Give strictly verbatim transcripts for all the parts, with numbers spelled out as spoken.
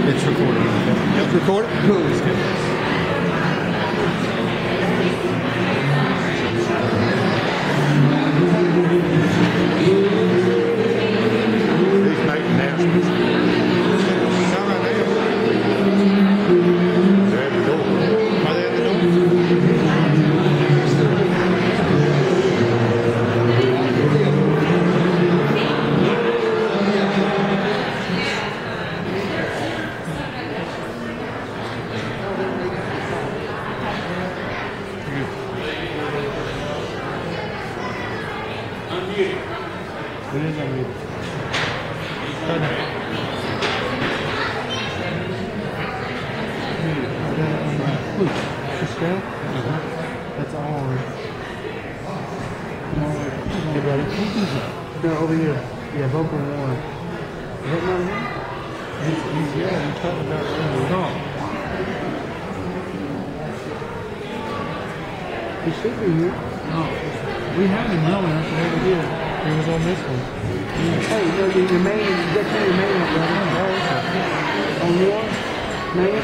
It's recorded. Yep. Recorded? Cool. He's making announcements. Not right now. They're at the door. Are they at the door? It is unmuted. Turn it. Look, the scale? Uh-huh. That's on. Hey, buddy. No, over here. Yeah, vocal one. Is that not him? He's, he's, yeah, he's talking about it. No. He should be here. No. We have him now, that's what we did. He was on this one. Hey, no, your, your main, that's your main one, brother. On yours? Main?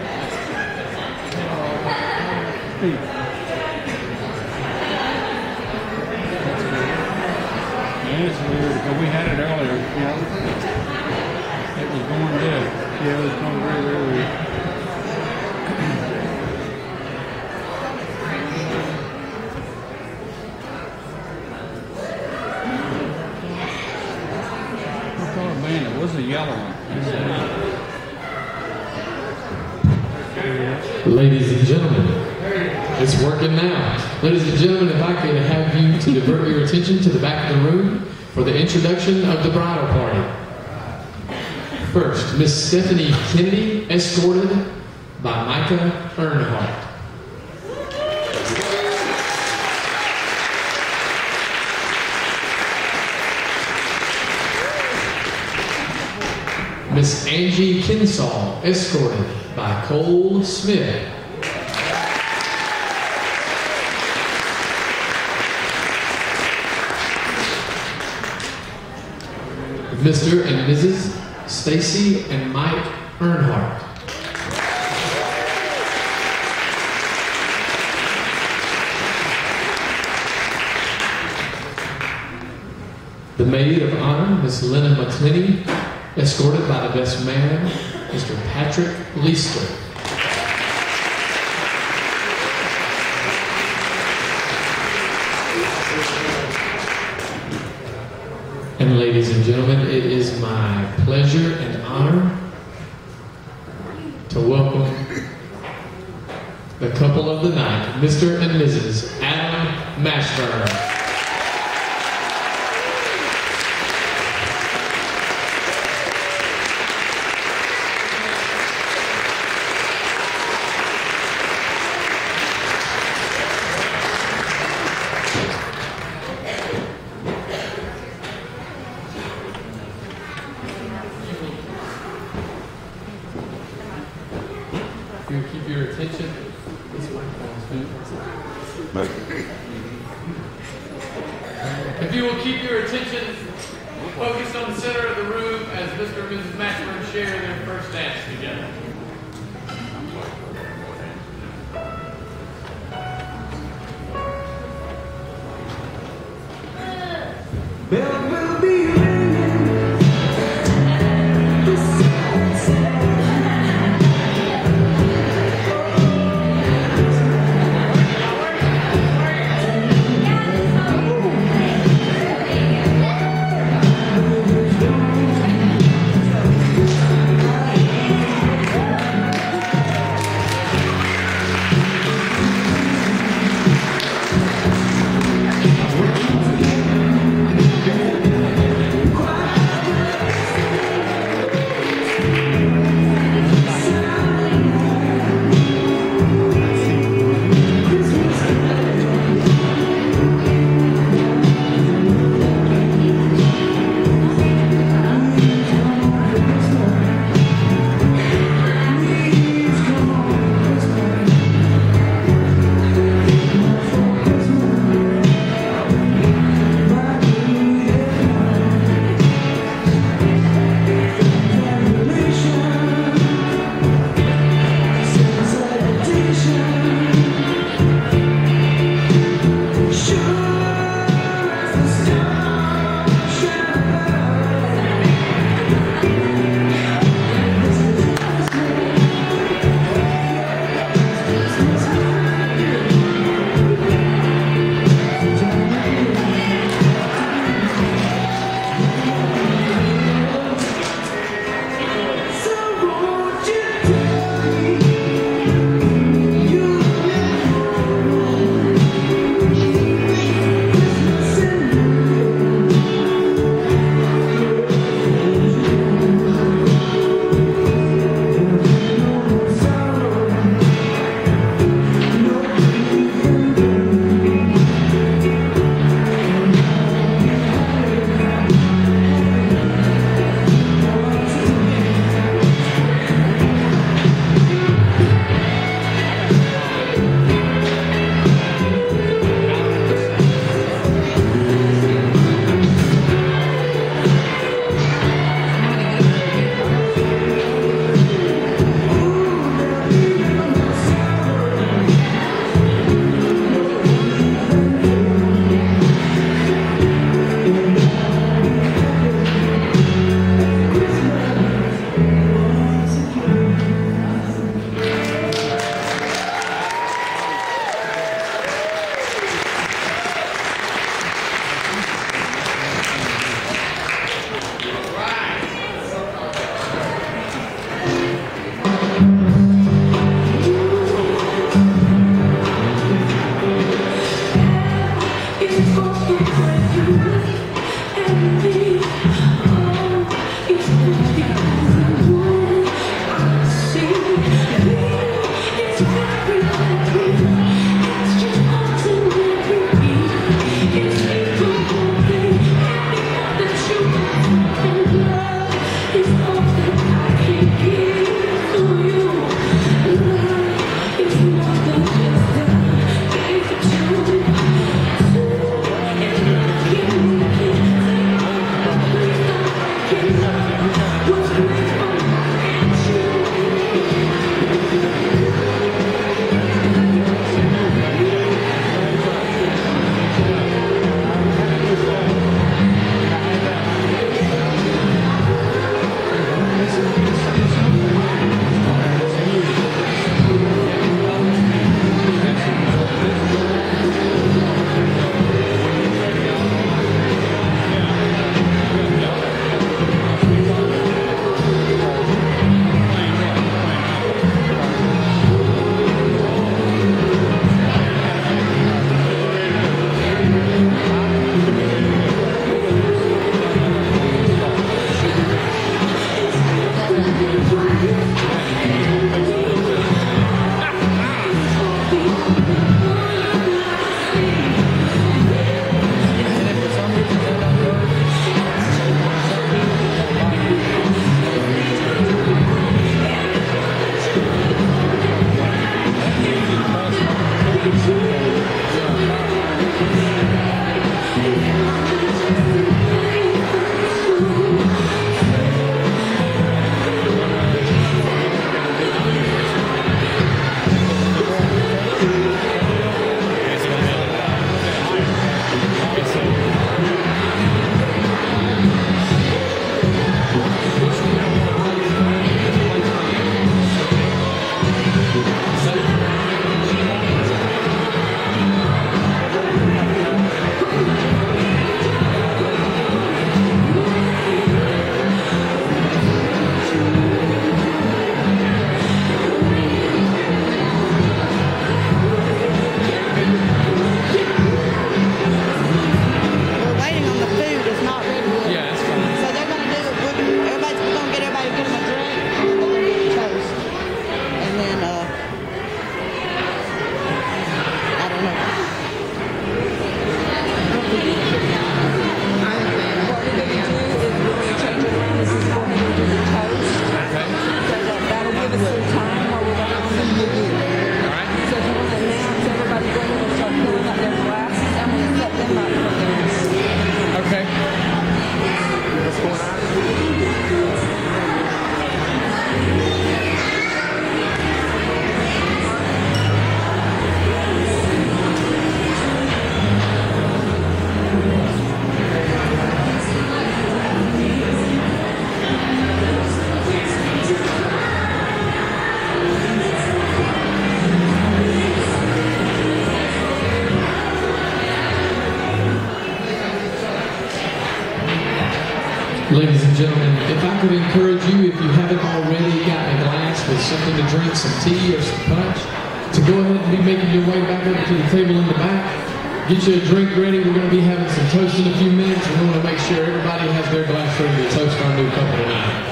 Steve. That's good. Yeah, it's weird, but we had it earlier. Yeah. It was going dead. Yeah, it was going very, very weird. It was a yellow one. Ladies and gentlemen, it's working now. Ladies and gentlemen, if I could have you to divert your attention to the back of the room for the introduction of the bridal party. First, Miss Stephanie Kennedy, escorted by Micah Earnhardt. Miss Angie Kinsall, escorted by Cole Smith. Mister and Missus Stacy and Mike Earnhardt. The maid of honor, Miss Lena McClinney, escorted by the best man, Mister Patrick Leaster. And ladies and gentlemen, it is my pleasure and honor to welcome the couple of the night, Mister and Missus Adam Mashburn. Keep your attention. If you will keep your attention focused on the center of the room as Mister and Missus Mashburn share their first dance together. Bell will be ringing. Yeah. Ladies and gentlemen, if I could encourage you, if you haven't already gotten a glass with something to drink, some tea or some punch, to go ahead and be making your way back over to the table in the back. Get you a drink ready. We're going to be having some toast in a few minutes. We want to make sure everybody has their glass ready to toast our new couple tonight.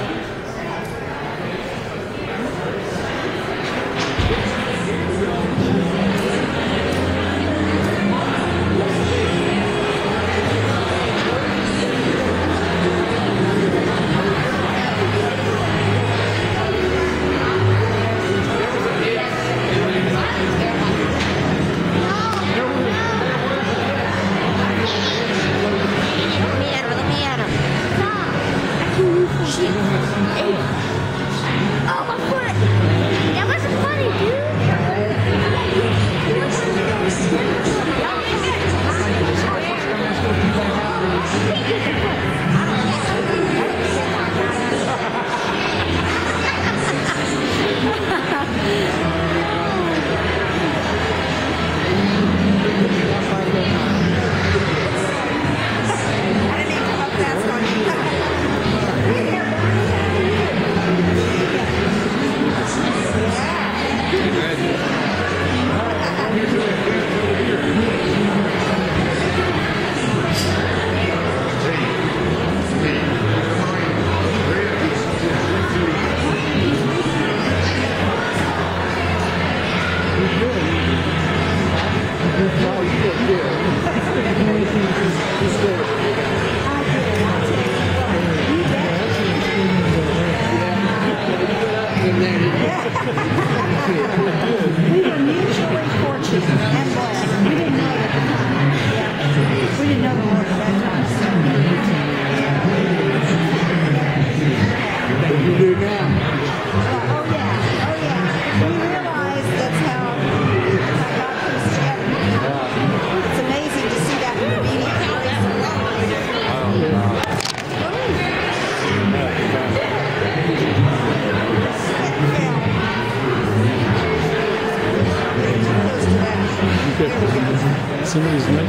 Somebody's